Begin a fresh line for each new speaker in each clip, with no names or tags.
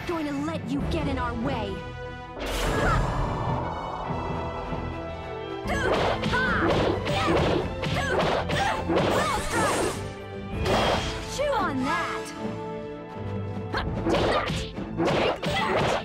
going to let you get in our way. Chew on that! Take that! Take that!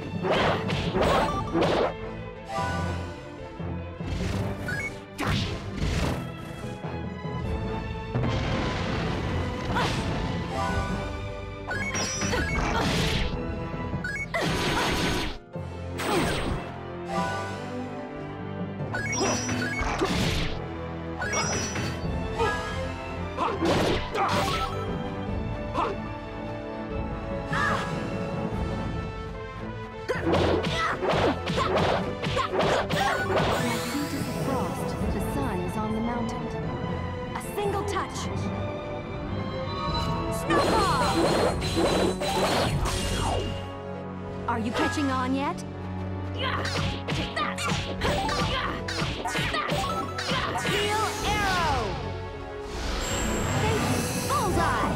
Are you catching on yet? Take that! Take that! Steel arrow! Thank you, bullseye!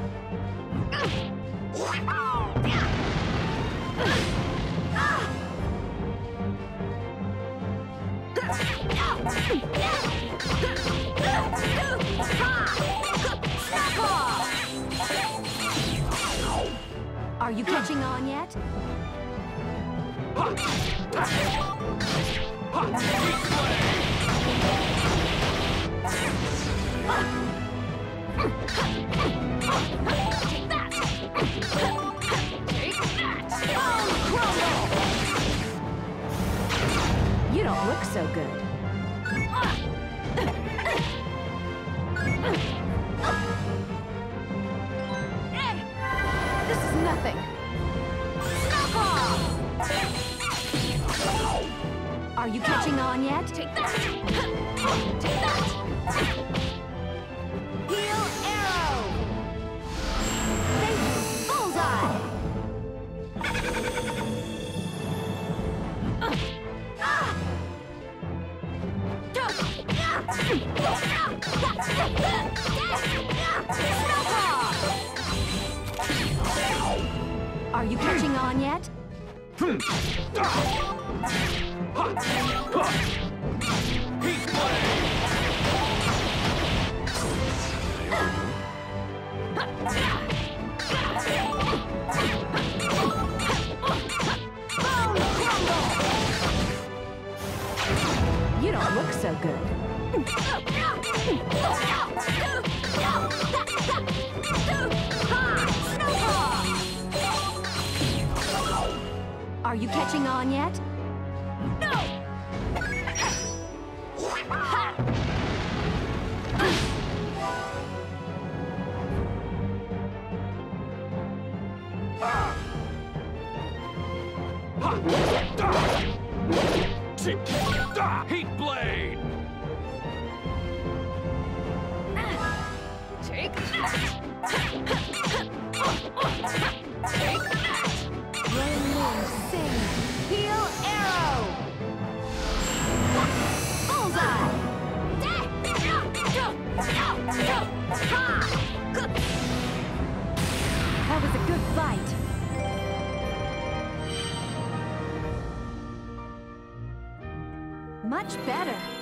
Are you catching on yet? Take that! Take that! Bone crumble! You don't look so good. This is nothing. Are you catching on yet? Take that! Take that! Heal arrow! Thank you, bullseye! Are you catching on yet? You don't look so good. Are you catching on yet? No!
Heat blade!
Take that! Take that! Rainbow sing! Heal arrow! Bullseye! That was a good fight. Much better.